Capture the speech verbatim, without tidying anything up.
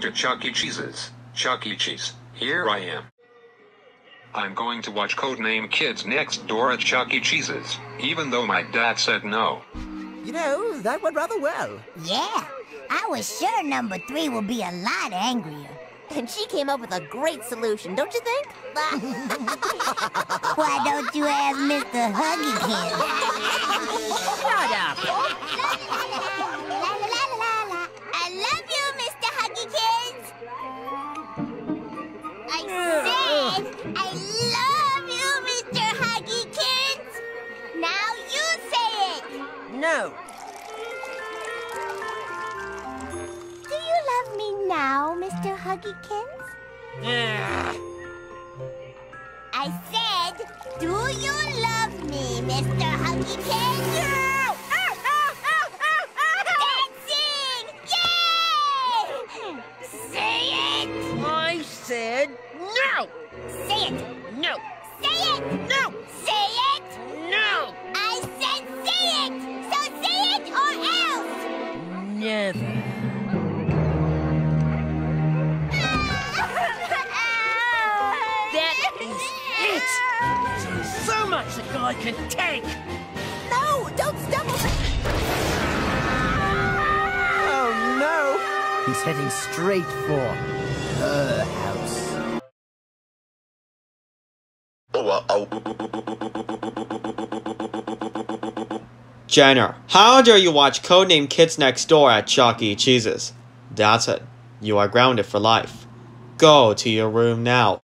to Chuck E. Cheese's. Chuck E. Cheese, here I am. I'm going to watch Codename Kids Next Door at Chuck E. Cheese's, even though my dad said no. You know, that went rather well. Yeah, I was sure number three would be a lot angrier. And she came up with a great solution, don't you think? Why don't you ask Mister Huggykins? Shut up! I love you, Mister Huggykins! I said, I love you, Mister Huggykins! Now you say it! No. Do you love me now, Mister Huggykins? Yeah. I said, do you love me, Mister Huggykins? Ow! Ow! Ow! Ow! Ow! Dancing! Yay! Say it! I said no! Say it! No! Say it! No! Say it! No! I said say it! So say it or else! Never. That is it! So much a guy can take! No, don't stumble! Oh, no! He's heading straight for her house. Jenner, how dare you watch Codename Kids Next Door at Chuck E. Cheese's? That's it. You are grounded for life. Go to your room now.